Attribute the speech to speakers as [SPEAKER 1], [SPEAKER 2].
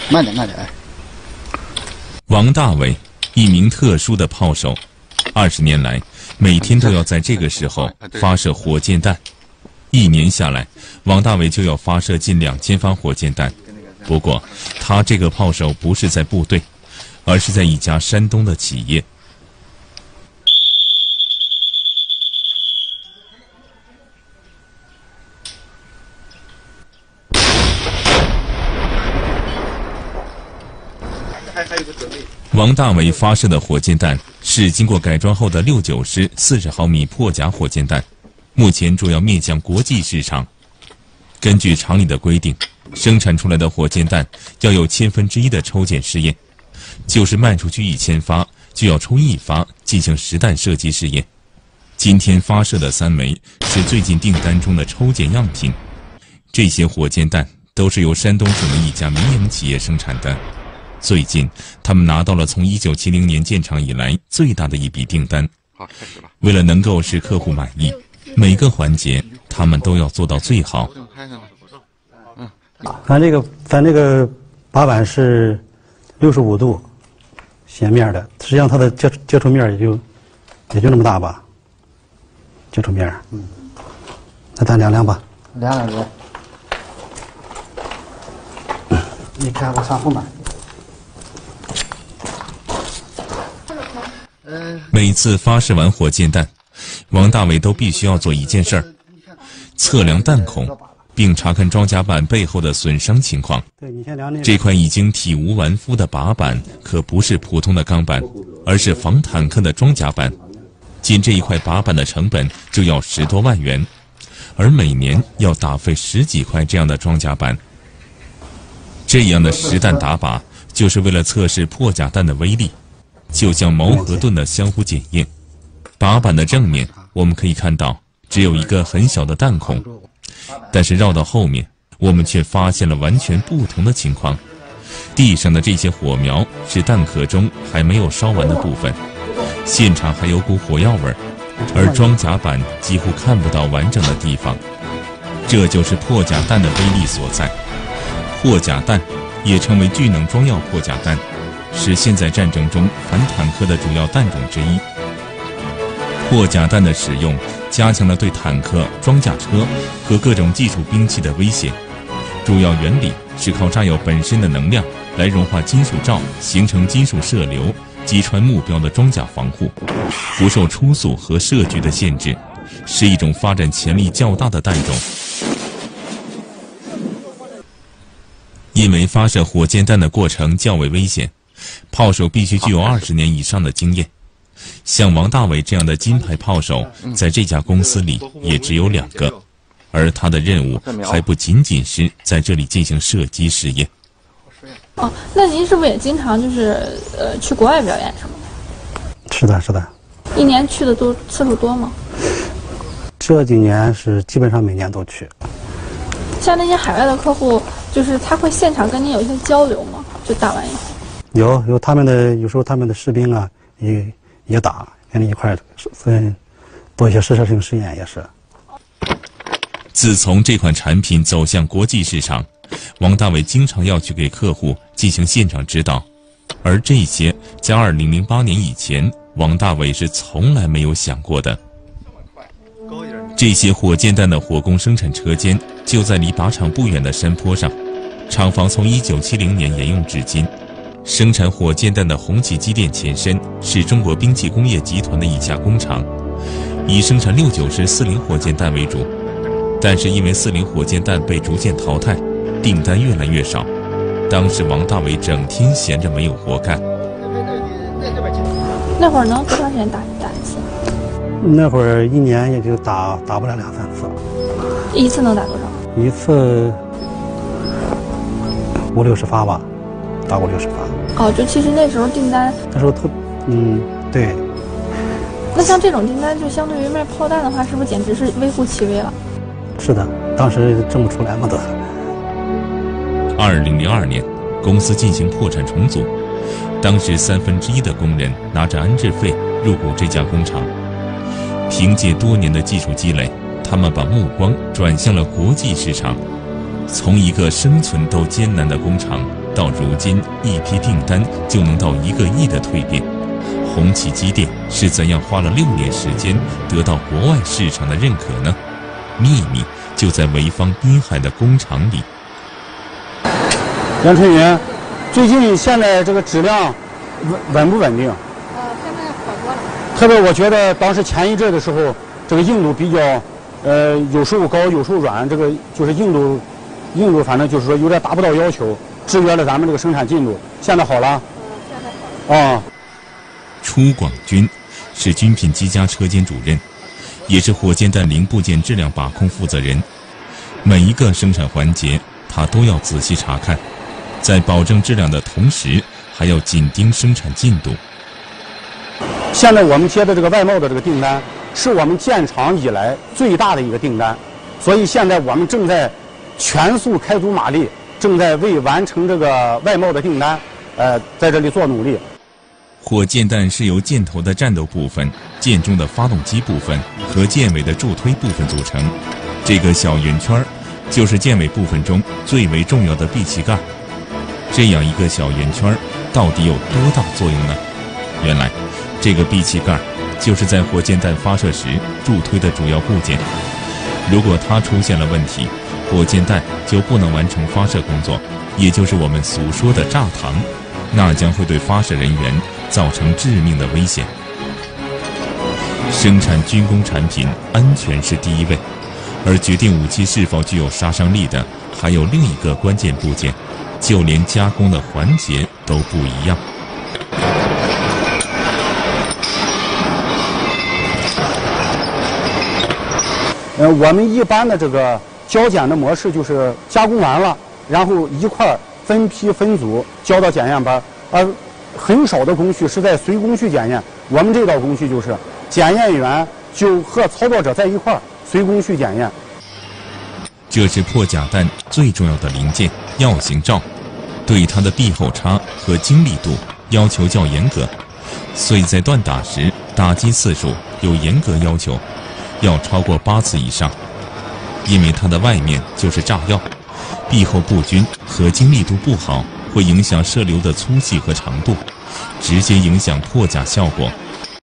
[SPEAKER 1] 慢点，慢点。哎，
[SPEAKER 2] 王大伟，一名特殊的炮手，20年来，每天都要在这个时候发射火箭弹。1年下来，王大伟就要发射近2000发火箭弹。不过，他这个炮手不是在部队，而是在一家山东的企业。王大伟发射的火箭弹是经过改装后的69式40毫米破甲火箭弹，目前主要面向国际市场。根据厂里的规定，生产出来的火箭弹要有1/1000的抽检试验，就是卖出去1000发，就要抽1发进行实弹射击试验。今天发射的3枚是最近订单中的抽检样品，这些火箭弹都是由山东省的一家民营企业生产的。最近，他们拿到了从1970年建厂以来最大的一笔订单。
[SPEAKER 3] 好，开始吧。
[SPEAKER 2] 为了能够使客户满意，每个环节他们都要做到最好。
[SPEAKER 4] 咱这个把板是65度斜面的，实际上它的接触面也就那么大吧，接触面。那咱量量吧。
[SPEAKER 1] 量量呗。你看我上后面。
[SPEAKER 2] 每次发射完火箭弹，王大伟都必须要做一件事儿：测量弹孔，并查看装甲板背后的损伤情况。这块已经体无完肤的靶板可不是普通的钢板，而是防坦克的装甲板。仅这一块靶板的成本就要10多万元，而每年要打废10几块这样的装甲板。这样的实弹打靶，就是为了测试破甲弹的威力。就像矛和盾的相互检验，靶板的正面我们可以看到只有一个很小的弹孔，但是绕到后面，我们却发现了完全不同的情况。地上的这些火苗是弹壳中还没有烧完的部分，现场还有股火药味儿，而装甲板几乎看不到完整的地方。这就是破甲弹的威力所在。破甲弹也称为巨能装药破甲弹，是现在战争中反坦克的主要弹种之一。破甲弹的使用加强了对坦克、装甲车和各种技术兵器的威胁。主要原理是靠炸药本身的能量来融化金属罩，形成金属射流，击穿目标的装甲防护，不受初速和射距的限制，是一种发展潜力较大的弹种。因为发射火箭弹的过程较为危险，炮手必须具有20年以上的经验。像王大伟这样的金牌炮手，在这家公司里也只有2个，而他的任务还不仅仅是在这里进行射击试验。
[SPEAKER 5] 哦，那您是不是也经常去国外表演什么的？
[SPEAKER 4] 是的，是的。
[SPEAKER 5] 一年去的次数多吗？
[SPEAKER 4] 这几年是基本上每年都去。
[SPEAKER 5] 像那些海外的客户，他会现场跟您有一些交流吗？就打完以后。
[SPEAKER 4] 有他们的，有时候他们的士兵啊也打，跟你一块做一些试射性实验也是。
[SPEAKER 2] 自从这款产品走向国际市场，王大伟经常要去给客户进行现场指导，而这些在2008年以前，王大伟是从来没有想过的。这些火箭弹的火攻生产车间就在离靶场不远的山坡上，厂房从1970年沿用至今。生产火箭弹的红旗机电前身是中国兵器工业集团的一家工厂，以生产69式40火箭弹为主。但是因为40火箭弹被逐渐淘汰，订单越来越少。当时王大伟整天闲着没有活干。
[SPEAKER 5] 那会儿能多长时间打一次？
[SPEAKER 4] 那会儿1年也就打不了2、3次。
[SPEAKER 5] 一次能打多少？
[SPEAKER 4] 一次50、60发吧，打50、60发。
[SPEAKER 5] 哦，就其实那时候订单，
[SPEAKER 4] 那时候对。
[SPEAKER 5] 那像这种订单，就相对于卖炮弹的话，是不是简直是微乎其微了？
[SPEAKER 4] 是的，当时挣不出来嘛都。
[SPEAKER 2] 2002年，公司进行破产重组，当时1/3的工人拿着安置费入股这家工厂。凭借多年的技术积累，他们把目光转向了国际市场。 从一个生存都艰难的工厂，到如今一批订单就能到1个亿的蜕变，红旗机电是怎样花了6年时间得到国外市场的认可呢？秘密就在潍坊滨海的工厂里。
[SPEAKER 4] 杨春云，最近现在这个质量稳不稳定？
[SPEAKER 5] 现在好多了。
[SPEAKER 4] 特别我觉得当时前一阵的时候，这个硬度比较，有时候高，有时候软，这个就是硬度反正就是说有点达不到要求，制约了咱们这个生产进度。现在好了？
[SPEAKER 5] 现在好了。
[SPEAKER 4] 啊。
[SPEAKER 2] 楚广军是军品机加车间主任，也是火箭弹零部件质量把控负责人。每一个生产环节，他都要仔细查看，在保证质量的同时，还要紧盯生产进度。
[SPEAKER 4] 现在我们接的这个外贸的这个订单，是我们建厂以来最大的一个订单，所以现在我们正在全速开足马力，正在为完成这个外贸的订单，在这里做努力。
[SPEAKER 2] 火箭弹是由箭头的战斗部分、箭中的发动机部分和箭尾的助推部分组成。这个小圆圈就是箭尾部分中最为重要的闭气盖。这样一个小圆圈到底有多大作用呢？原来，这个闭气盖就是在火箭弹发射时助推的主要部件。如果它出现了问题，火箭弹就不能完成发射工作，也就是我们俗说的炸膛，那将会对发射人员造成致命的危险。生产军工产品，安全是第一位，而决定武器是否具有杀伤力的，还有另一个关键部件，就连加工的环节都不一样。
[SPEAKER 4] 我们一般的这个交检的模式就是加工完了，然后一块分批分组交到检验班，而很少的工序是在随工序检验。我们这道工序就是检验员就和操作者在一块随工序检验。
[SPEAKER 2] 这是破甲弹最重要的零件药型罩，对它的壁厚差和精密度要求较严格，所以在锻打时打击次数有严格要求，要超过8次以上。因为它的外面就是炸药，壁厚不均和精密度不好，会影响射流的粗细和长度，直接影响破甲效果。